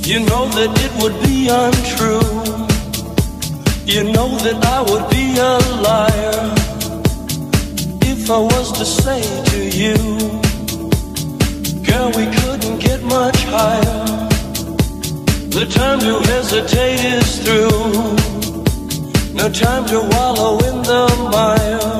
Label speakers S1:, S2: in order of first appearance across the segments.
S1: You know that it would be untrue. You know that I would be a liar if I was to say to you, girl, we couldn't get much higher. The time to hesitate is through. No time to wallow in the mire.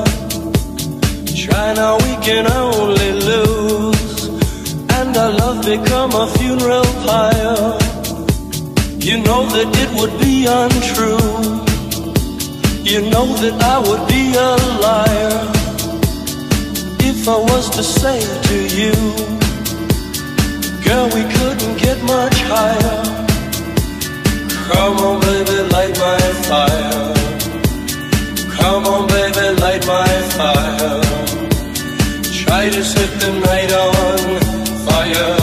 S1: Try now, we can only lose, and our love become a funeral pyre. You know that it would be untrue. You know that I would be a liar if I was to say to you, girl, we couldn't get much higher. Come on, baby, light my fire. Come on, baby, light my fire. Try to set the night on fire.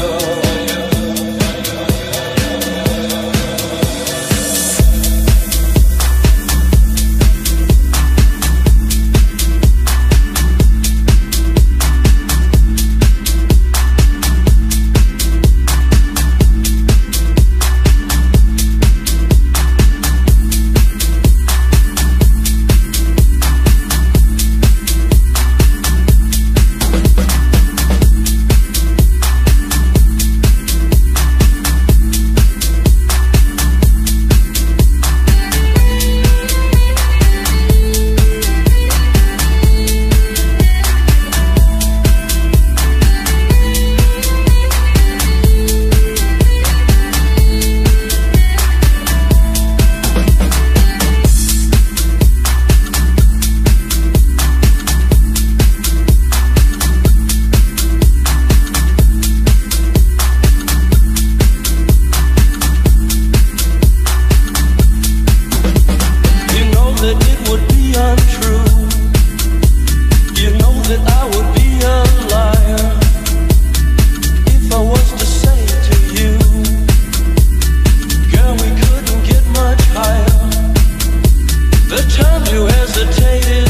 S1: The time to hesitate is